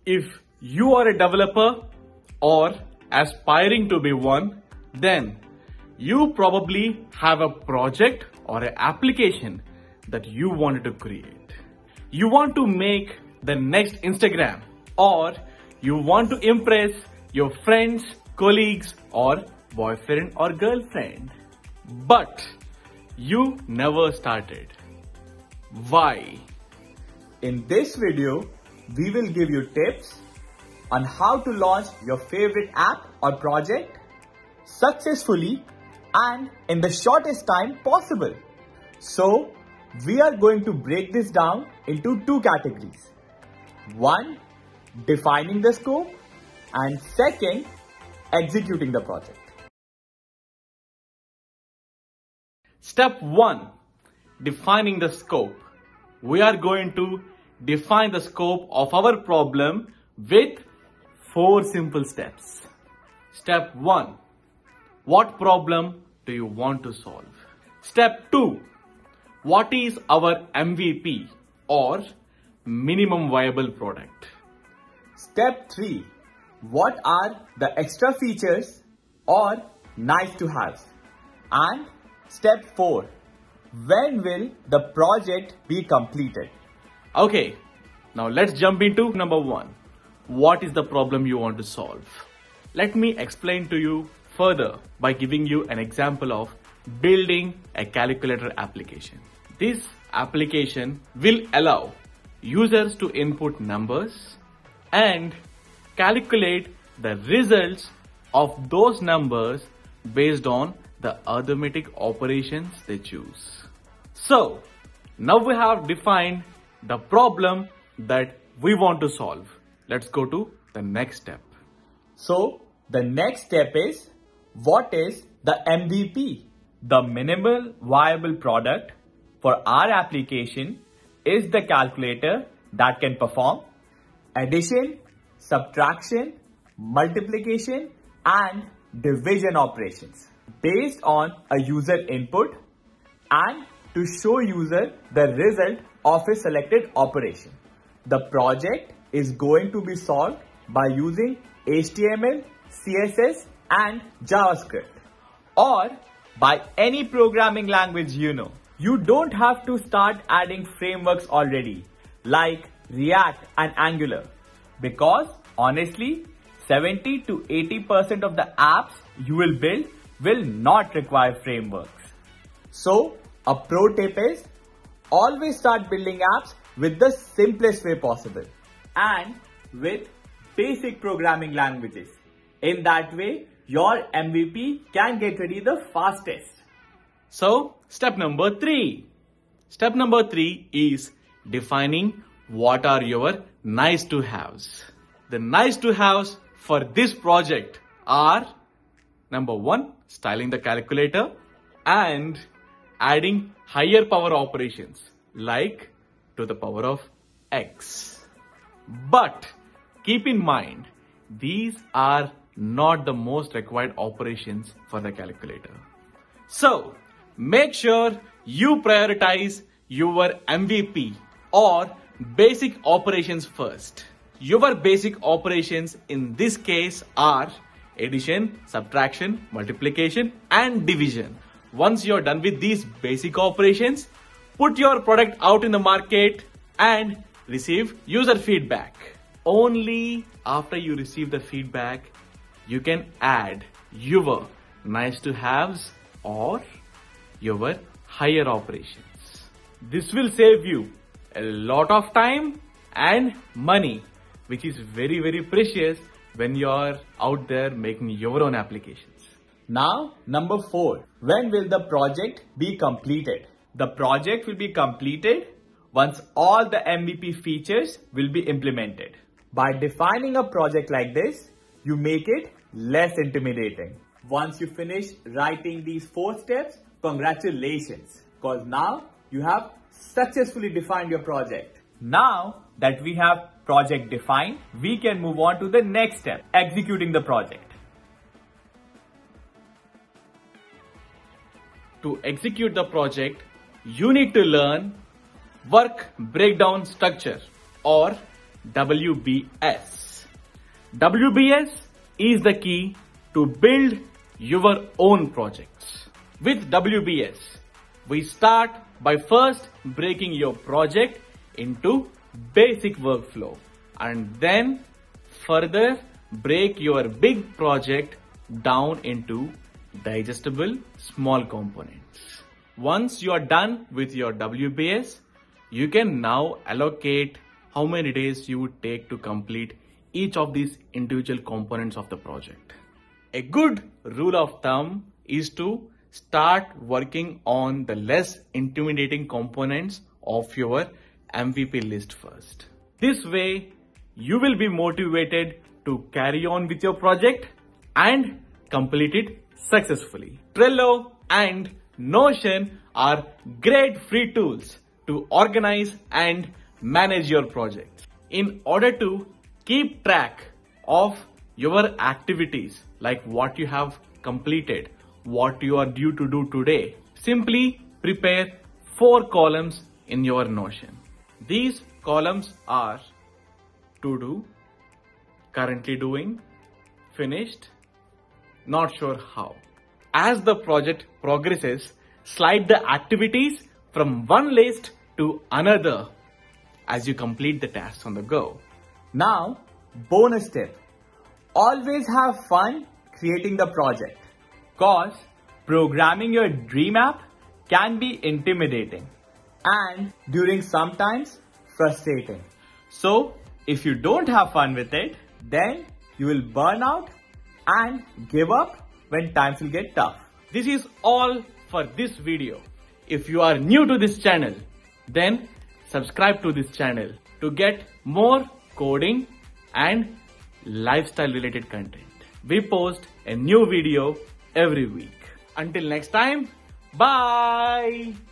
If you are a developer or aspiring to be one, then you probably have a project or an application that you wanted to create. You want to make the next Instagram, or you want to impress your friends, colleagues, or boyfriend or girlfriend. But you never started. Why? In this video, we will give you tips on how to launch your favorite app or project successfully and in the shortest time possible. So, we are going to break this down into two categories. One, defining the scope, and second, executing the project. Step 1. Defining the scope. We are going to define the scope of our problem with 4 simple steps. Step 1. What problem do you want to solve? Step 2. What is our MVP or minimum viable product? Step 3. What are the extra features or nice to have? And step 4. When will the project be completed? Okay, now let's jump into number 1. What is the problem you want to solve? Let me explain to you further by giving you an example of building a calculator application. This application will allow users to input numbers and calculate the results of those numbers based on the arithmetic operations they choose. So, now we have defined the problem that we want to solve. Let's go to the next step. So, the next step is, what is the MVP? The minimal viable product for our application is the calculator that can perform addition, subtraction, multiplication, and division operations based on a user input and to show user the result of a selected operation. The project is going to be solved by using HTML, CSS, and JavaScript, or by any programming language you know. You don't have to start adding frameworks already like React and Angular, because honestly 70 to 80% of the apps you will build will not require frameworks. So a pro tip is, always start building apps with the simplest way possible and with basic programming languages. In that way, your MVP can get ready the fastest. So, step number 3. Step number 3 is defining what are your nice to haves. The nice to haves for this project are number 1, styling the calculator and adding higher power operations like to the power of x. But keep in mind, these are not the most required operations for the calculator. So, make sure you prioritize your MVP or basic operations first. Your basic operations in this case are addition, subtraction, multiplication, and division. Once you're done with these basic operations, put your product out in the market and receive user feedback. Only after you receive the feedback, you can add your nice to haves or your higher operations. This will save you a lot of time and money, which is very, very precious when you're out there making your own applications. Now, number 4. When will the project be completed? The project will be completed once all the MVP features will be implemented. By defining a project like this, you make it less intimidating. Once you finish writing these 4 steps, congratulations, because now you have successfully defined your project. Now that we have project defined, we can move on to the next step, executing the project. To execute the project, you need to learn work breakdown structure or WBS. WBS is the key to build your own projects. With WBS, we start by first breaking your project into basic workflow and then further break your big project down into digestible small components. Once you are done with your WBS, you can now allocate how many days you would take to complete each of these individual components of the project. A good rule of thumb is to start working on the less intimidating components of your MVP list first. This way, you will be motivated to carry on with your project and complete it successfully. Trello and Notion are great free tools to organize and manage your projects. In order to keep track of your activities, like what you have completed, what you are due to do today, simply prepare 4 columns in your Notion. These columns are to do, currently doing, finished, not sure how. As the project progresses, slide the activities from one list to another as you complete the tasks on the go. Now, bonus tip. Always have fun creating the project. Cause programming your dream app can be intimidating and during sometimes frustrating. So, if you don't have fun with it, then you will burn out and give up when times will get tough. This is all for this video. If you are new to this channel, then subscribe to this channel to get more coding and lifestyle related content. We post a new video every week. Until next time, bye!